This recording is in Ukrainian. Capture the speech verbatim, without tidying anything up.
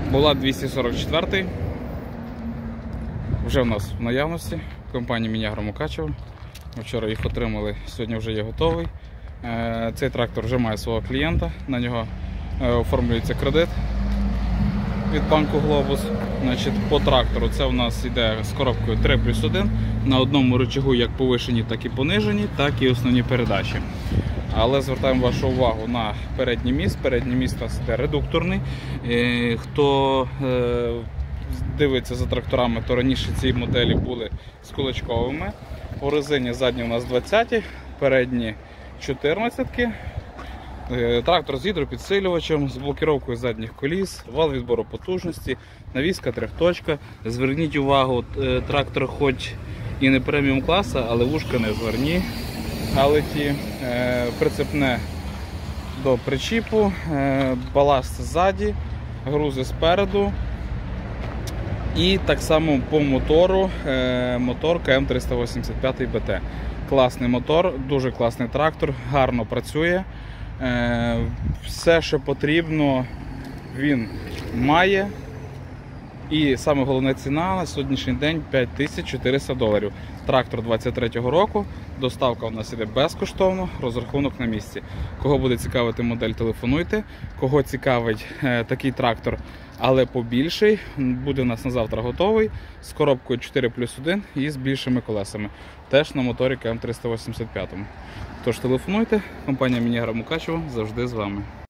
Була двісті сорок четвертий. Вже в нас в наявності. Компанія Міні-Агро Мукачево. Ми вчора їх отримали, сьогодні вже є готовий. Цей трактор вже має свого клієнта, на нього оформлюється кредит від банку Глобус. Значить, по трактору це у нас йде з коробкою три плюс один. На одному рычагу як повишені, так і понижені, так і основні передачі. Але звертаємо вашу увагу на передній міст. Передній міст у нас йде редукторний. Хто дивиться за тракторами, то раніше ці моделі були з кулачковими. У резині задні у нас двадцяті, передні чотирнадцятки. Трактор з гідропідсилювачем, з блокировкою задніх коліс, вал відбору потужності, навіска трьохточка. Зверніть увагу, трактор хоч і не преміум класу, але вушка не зверні. Галеті, прицепне до причіпу, баласт ззаді, грузи спереду. І так само по мотору, мотор К М триста вісімдесят п'ять Б Т. Класний мотор, дуже класний трактор, гарно працює. Все, що потрібно, він має. І саме головна ціна на сьогоднішній день п'ять тисяч чотириста доларів. Трактор двадцять третього року, доставка у нас іде безкоштовно, розрахунок на місці. Кого буде цікавити модель, телефонуйте. Кого цікавить е, такий трактор, але побільший, буде у нас на завтра готовий, з коробкою чотири плюс один і з більшими колесами. Теж на моторі К М триста вісімдесят п'ять. Тож телефонуйте, компанія Міні-Агро Мукачево завжди з вами.